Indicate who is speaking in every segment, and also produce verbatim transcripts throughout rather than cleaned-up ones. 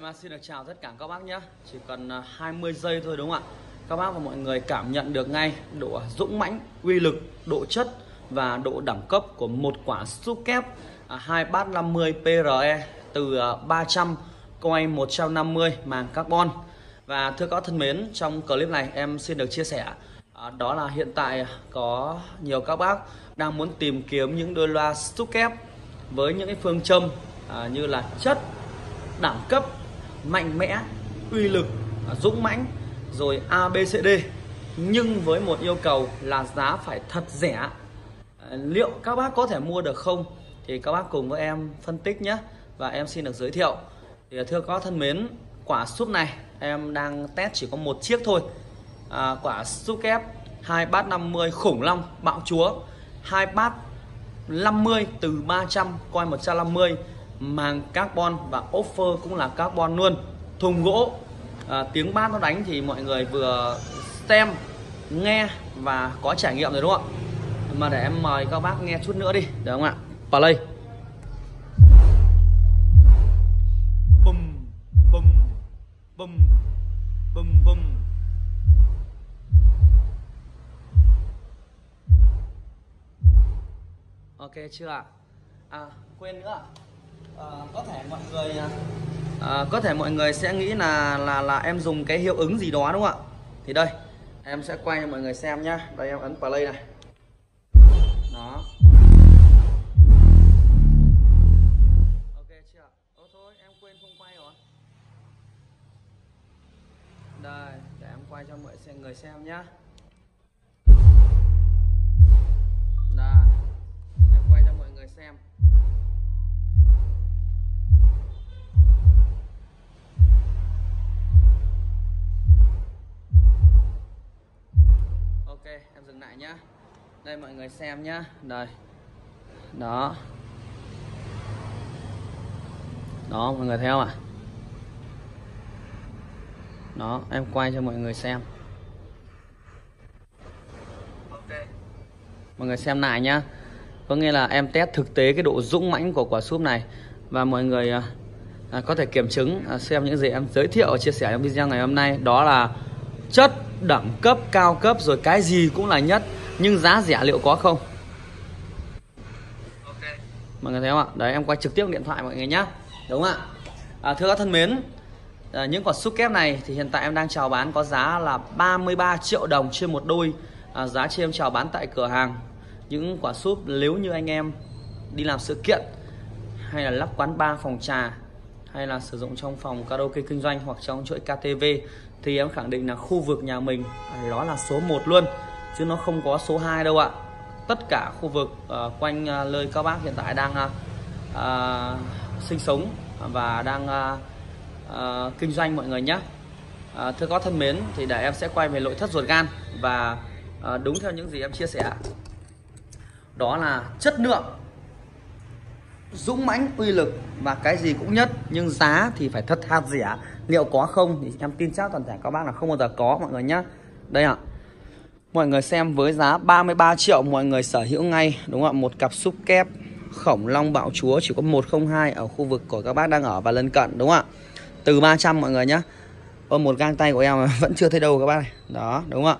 Speaker 1: xin được chào tất cả các bác nhé. Chỉ cần hai mươi giây thôi đúng không ạ? Các bác và mọi người cảm nhận được ngay độ dũng mãnh, uy lực, độ chất và độ đẳng cấp của một quả súp kép hai bát năm mươi P R E từ ba trăm coin một trăm năm mươi màng carbon. Và thưa các bác thân mến, trong clip này em xin được chia sẻ đó là hiện tại có nhiều các bác đang muốn tìm kiếm những đôi loa súp kép với những cái phương châm à, như là chất, đẳng cấp, mạnh mẽ, uy lực, dũng mãnh, rồi A B C D, nhưng với một yêu cầu là giá phải thật rẻ. à, Liệu các bác có thể mua được không? Thì các bác cùng với em phân tích nhé. Và em xin được giới thiệu. Thì thưa các bác thân mến, quả súp này em đang test chỉ có một chiếc thôi. à, Quả súp kép hai bát năm mươi khủng long bạo chúa, hai bát năm mươi từ ba trăm coin một trăm năm mươi, màng carbon và offer cũng là carbon luôn, thùng gỗ. à, Tiếng bát nó đánh thì mọi người vừa xem, nghe và có trải nghiệm rồi đúng không ạ? Mà để em mời các bác nghe chút nữa đi, được không ạ? Play. Bum bum bum bum bum. Ok chưa ạ? À quên nữa. À, có thể mọi người à, có thể mọi người sẽ nghĩ là là là em dùng cái hiệu ứng gì đó đúng không ạ? Thì đây em sẽ quay cho mọi người xem nhá. Đây em ấn play này. Đó. Ok chưa? Ô thôi em quên không quay rồi. Đây để em quay cho mọi người xem nhá. Đây em quay cho mọi người xem. Ok em dừng lại nhá. Đây mọi người xem nhá. Đây. Đó. Đó mọi người thấy không ạ? Đó em quay cho mọi người xem. Ok. Mọi người xem lại nhá. Có nghĩa là em test thực tế cái độ dũng mãnh của quả súp này. Và mọi người à, có thể kiểm chứng à, xem những gì em giới thiệu chia sẻ trong video ngày hôm nay. Đó là chất, đẳng cấp, cao cấp, rồi cái gì cũng là nhất. Nhưng giá rẻ liệu có không? Ok. Mọi người thấy không ạ? Đấy em quay trực tiếp điện thoại mọi người nhá. Đúng không ạ? à, Thưa các thân mến, à, những quả súp kép này thì hiện tại em đang chào bán có giá là ba mươi ba triệu đồng trên một đôi. à, Giá trên em chào bán tại cửa hàng. Những quả súp nếu như anh em đi làm sự kiện, hay là lắp quán bar, phòng trà, hay là sử dụng trong phòng karaoke kinh doanh hoặc trong chuỗi K T V, thì em khẳng định là khu vực nhà mình nó là số một luôn, chứ nó không có số hai đâu ạ. Tất cả khu vực uh, quanh uh, nơi các bác hiện tại đang uh, uh, sinh sống và đang uh, uh, kinh doanh mọi người nhé. uh, Thưa các thân mến, thì để em sẽ quay về nội thất ruột gan. Và uh, đúng theo những gì em chia sẻ, đó là chất lượng, dũng mãnh, uy lực và cái gì cũng nhất. Nhưng giá thì phải thật hạt rẻ. Liệu có không? Thì em tin chắc toàn thể các bác là không bao giờ có mọi người nhé. Đây ạ. Mọi người xem, với giá ba mươi ba triệu mọi người sở hữu ngay đúng không ạ? Một cặp súp kép khổng long bạo chúa chỉ có một không hai ở khu vực của các bác đang ở và lân cận đúng không ạ? Từ ba trăm mọi người nhé. Ôm một gang tay của em mà vẫn chưa thấy đâu các bác này. Đó đúng không ạ?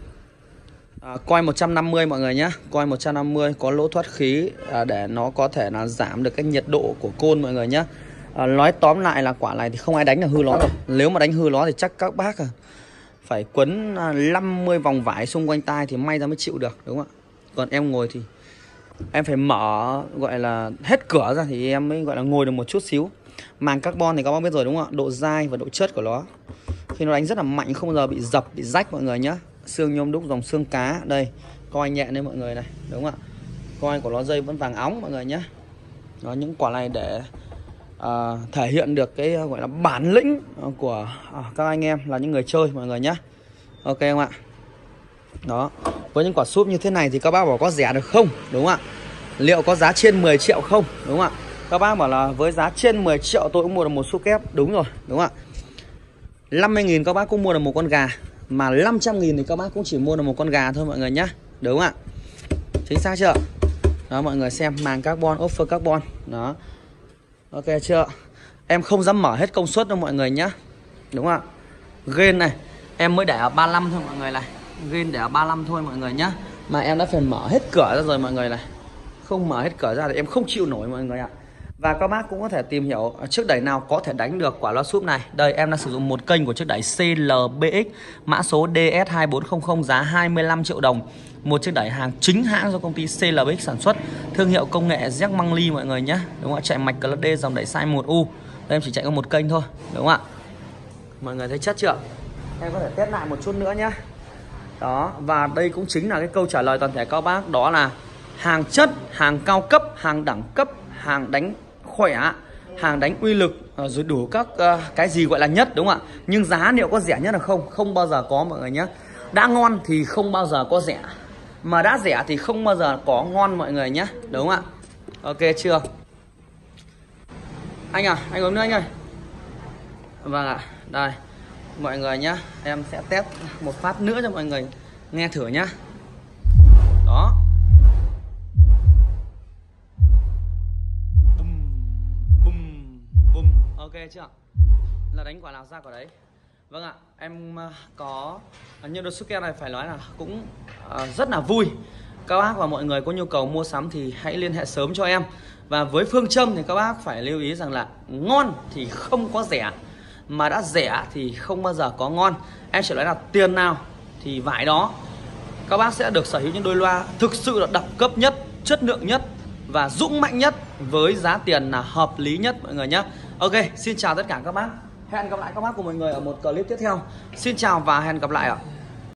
Speaker 1: À, coin một trăm năm mươi mọi người nhé. Coin một trăm năm mươi có lỗ thoát khí à, để nó có thể là giảm được cái nhiệt độ của côn mọi người nhé. à, Nói tóm lại là quả này thì không ai đánh được hư nó đâu. Nếu mà đánh hư nó thì chắc các bác à, phải quấn năm mươi vòng vải xung quanh tai thì may ra mới chịu được đúng không ạ? Còn em ngồi thì em phải mở gọi là hết cửa ra thì em mới gọi là ngồi được một chút xíu. Màng carbon thì các bác biết rồi đúng không ạ? Độ dai và độ chất của nó khi nó đánh rất là mạnh, không bao giờ bị dập, bị rách mọi người nhé. Xương nhôm đúc dòng xương cá. Đây coi nhẹ đây mọi người này, đúng không ạ? Coi của nó dây vẫn vàng óng mọi người nhé. Đó, những quả này để uh, thể hiện được cái uh, gọi là bản lĩnh của uh, các anh em là những người chơi mọi người nhé. Ok không ạ? Đó, với những quả súp như thế này thì các bác bảo có rẻ được không, đúng không ạ? Liệu có giá trên mười triệu không, đúng không ạ? Các bác bảo là với giá trên mười triệu tôi cũng mua được một súp kép, đúng rồi, đúng không ạ? năm mươi nghìn các bác cũng mua được một con gà, mà năm trăm nghìn thì các bác cũng chỉ mua được một con gà thôi mọi người nhé, đúng không ạ? Chính xác chưa? Đó mọi người xem, màng carbon, offer carbon. Đó. Ok chưa? em không dám mở hết công suất đâu mọi người nhá. Đúng không ạ? Gain này em mới để ở ba mươi lăm thôi mọi người này. Gain để ở ba mươi lăm thôi mọi người nhá. Mà em đã phải mở hết cửa ra rồi mọi người này. Không mở hết cửa ra thì em không chịu nổi mọi người ạ. Và các bác cũng có thể tìm hiểu chiếc đẩy nào có thể đánh được quả loa súp này. Đây em đang sử dụng một kênh của chiếc đẩy xê lờ bê ích, mã số D S hai bốn không không, giá hai mươi lăm triệu đồng. Một chiếc đẩy hàng chính hãng do công ty xê lờ bê ích sản xuất, thương hiệu công nghệ Jack Mangli mọi người nhé. Đúng không ạ? Chạy mạch Class D dòng đẩy size một U. Đây em chỉ chạy có một kênh thôi, đúng không ạ? Mọi người thấy chất chưa? Em có thể test lại một chút nữa nhé. Đó, và đây cũng chính là cái câu trả lời toàn thể các bác, đó là hàng chất, hàng cao cấp, hàng đẳng cấp, hàng đánh khỏe, hàng đánh uy lực, rồi đủ các uh, cái gì gọi là nhất, đúng không ạ? Nhưng giá liệu có rẻ nhất là không? Không bao giờ có mọi người nhé. Đã ngon thì không bao giờ có rẻ, mà đã rẻ thì không bao giờ có ngon mọi người nhé. Đúng không ạ? Ok chưa? Anh à, anh uống nữa anh ơi. Vâng ạ, đây mọi người nhá, em sẽ test một phát nữa cho mọi người nghe thử nhá. Đó. Bum, bum, bum. Ok chưa? Là đánh quả nào ra quả đấy. Vâng ạ, em có nhân đôi Suzuki này phải nói là cũng uh, rất là vui. Các bác và mọi người có nhu cầu mua sắm thì hãy liên hệ sớm cho em. Và với phương châm thì các bác phải lưu ý rằng là ngon thì không có rẻ, mà đã rẻ thì không bao giờ có ngon. Em chỉ nói là tiền nào thì vải đó. Các bác sẽ được sở hữu những đôi loa thực sự là đẳng cấp nhất, chất lượng nhất và dũng mãnh nhất, với giá tiền là hợp lý nhất mọi người nhé. Ok, xin chào tất cả các bác. Hẹn gặp lại các bác của mọi người ở một clip tiếp theo. Xin chào và hẹn gặp lại ạ.